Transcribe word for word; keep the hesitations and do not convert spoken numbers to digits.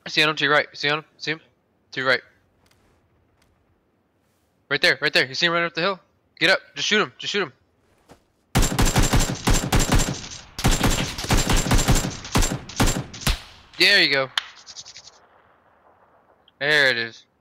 See on him to your right. See on him? See him? To your right. Right there, right there. You see him running up the hill? Get up. Just shoot him. Just shoot him. There you go. There it is.